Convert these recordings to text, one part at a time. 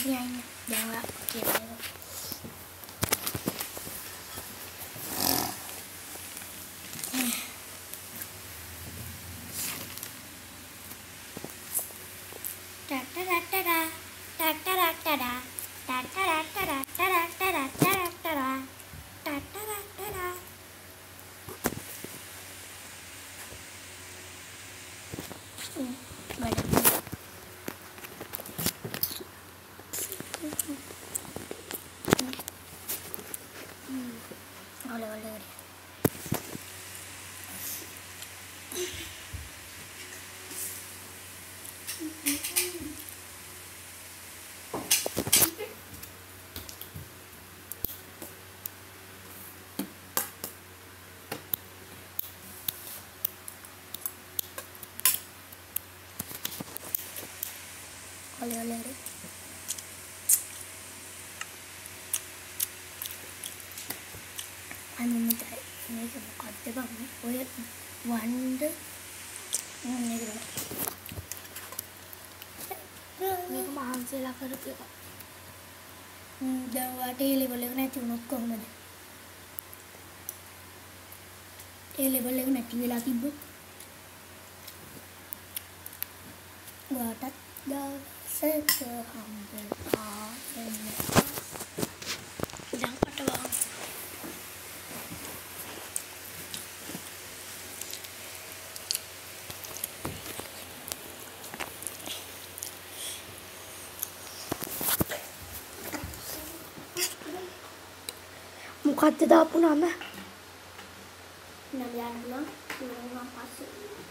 Tiyan, jangan kira. Boleh. අනුමතයි මේක මොකක්ද බං ඔය වණ්ඩ මේක මහන්සියලා කරපු එක. දැන් වාට ඒ ලෙවල් එක නැති වුණොත් කොහොමද? ඒ ලෙවල් එක නැති වෙලා තිබ්බොත් වාටත් දවසක හම්බෙලා එන්න. දැන් කටවා මොකක්ද දාපු නම? නම යන්න පුළුවන් පස්සේ.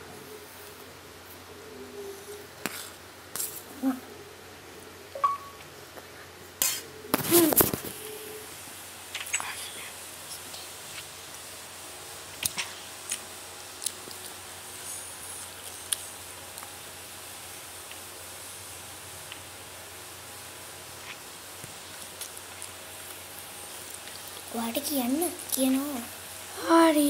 ඔයාට කියනවා. හරි.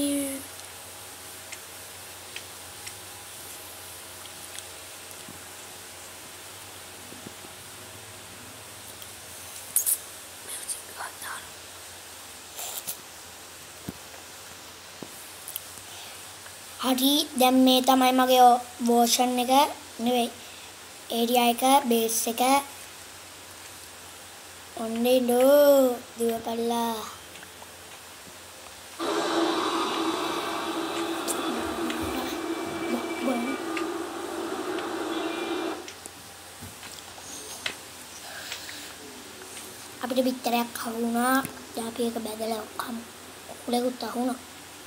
හරි දැන් මේ තමයි මගේ වර්ෂන් එක නෙවෙයි ඒරියා එක බේස් එක ඔන්නේ නෝ දුවපල්ලා. අපිට පිටරයක් අහුණා. අපි එක බැදලා ඔක්කොම කුලෙකුත් අහුණා.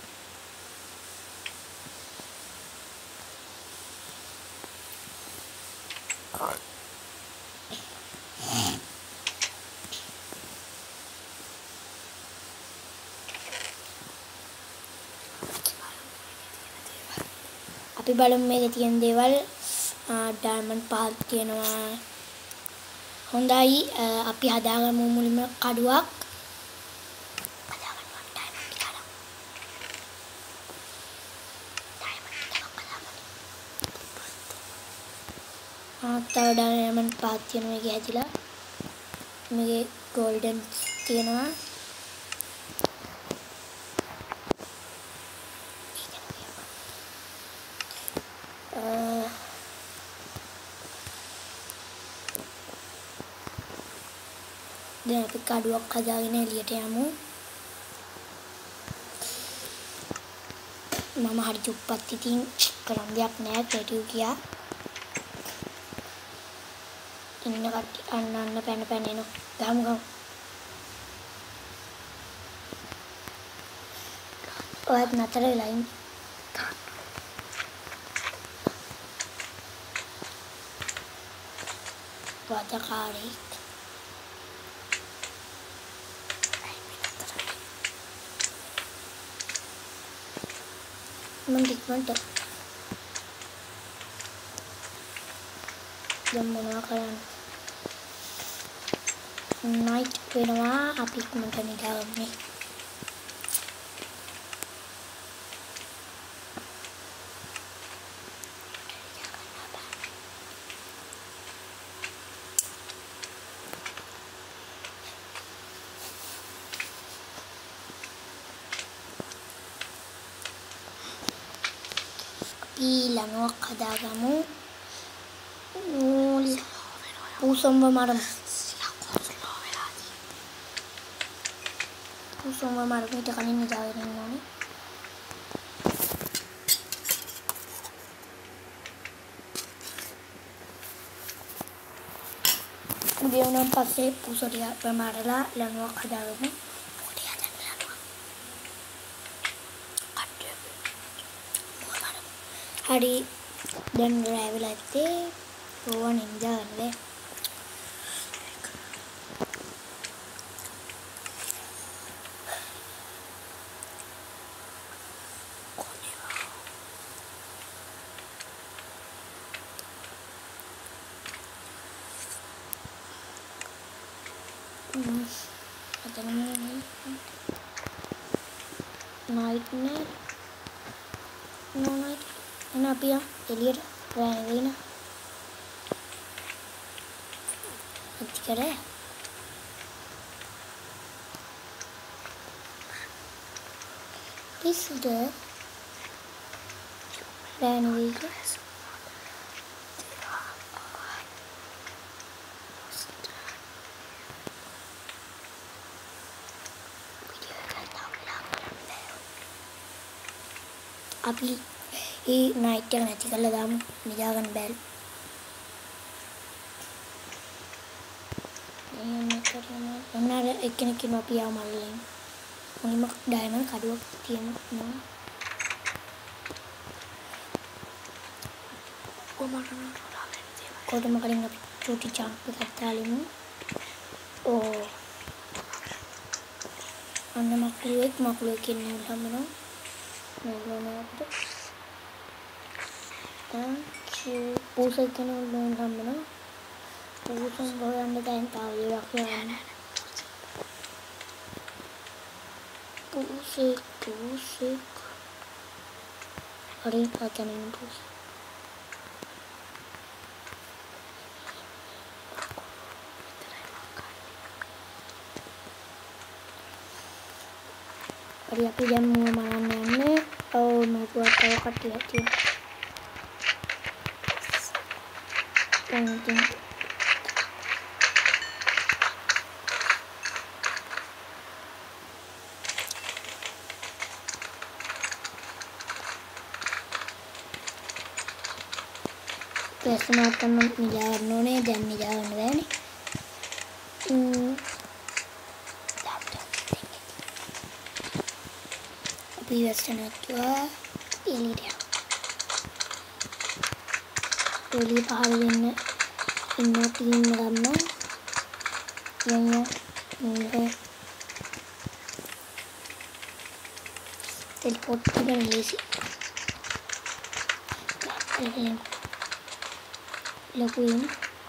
අපි බලමු මේකේ තියෙන දේවල්. ඩයමන්ඩ් පාත් තියෙනවා. හොඳයි අපි හදාගමු මුලින්ම කඩුවක්. හදාගන්නවා ඩයමන්ඩ් ටික අරන්. ඩයමන්ඩ් ටික හදාගන්න. තව ඩයමන්ඩ් පාත් තියෙනවා මේකේ හැදිලා. මේකේ ගෝල්ඩන් තියෙනවා. දැන් අපි කඩුවක් හදාගෙන එළියට යමු. මම හරි චුප්පත් ඉතින් කරන් දෙයක් නෑ ක්‍රියේටිව් ගියා. ඉන්න කට්ටිය අන්න පැන එනවා. ගමු. ඔයත් නතර වෙලා ඉන්න. වදකාරී මන්ට දැන් මොනවා කරන්නේ? නයිට් වෙනවා අපි ඉක්මනට නිදාගන්නේ. අපි ලණුවක් හදාගමු. නූල් පූසොම්බ මරමු. පූසොම්බ මරමු. ඊට කලින් නිදාගෙන ඉන්න ඕනේ. උදේ වුණාන් පස්සේ පූසො ටික මරලා ලණුවක් හදාගමු. හරි දැන් රෑ වෙලා ඇත්තේ ඕවා නිදා ගන්න. Nightmare. No night. Kenapa ya? Elir Raina. Nanti kira. This is the Raina video. අපි ඒ නයිට් එක නැති කරලා දාමු නිදා ගන්න බැල්. එන්නර එක්කෙනෙක් ඉන්නවා පියා මල්ලෙන්. මොනිම ඩයමන්ඩ් කඩුවක් තියෙනවා. කොටම කලින් අපි චූටි ජම්ප් එකක් දාලිමු. ඕ අන්න මකුලුවෙක් ඉන්න හම්බෙනවා. නෝනෝට පූසෙක් කෙනෙක් නෝන හම්බෙනවා. පූසෙන් හොයන්න දැන් තාම ඉවක් යන්න. පූසෙක් හරි පාතනින් පූසෙක් hari අපි දැන් මුව මරන්න යන්නේ. ඔව් මකුවක් තව කට්ටියක් තියෙනවා. ප්‍රශ්නාර්ථම නිදා ගන්න ඕනේ. දැන් නිදා ගන්න බෑනේ. අපි වැස්සනත්වා එළියට එළිය පහළ වෙන්න ඉන්න ටීම් ගන්න යන්න ටෙලිපෝට් කරන්න ලේසි. ලොකු වෙන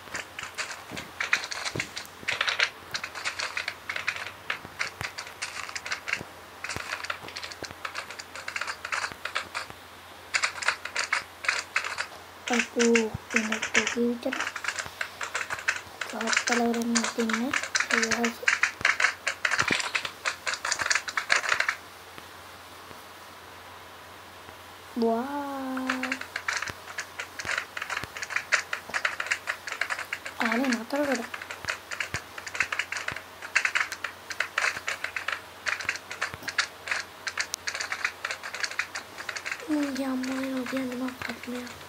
aku pindah ke future kalau orang meetingnya wow ada motor ada jamnya lagi yang dimakannya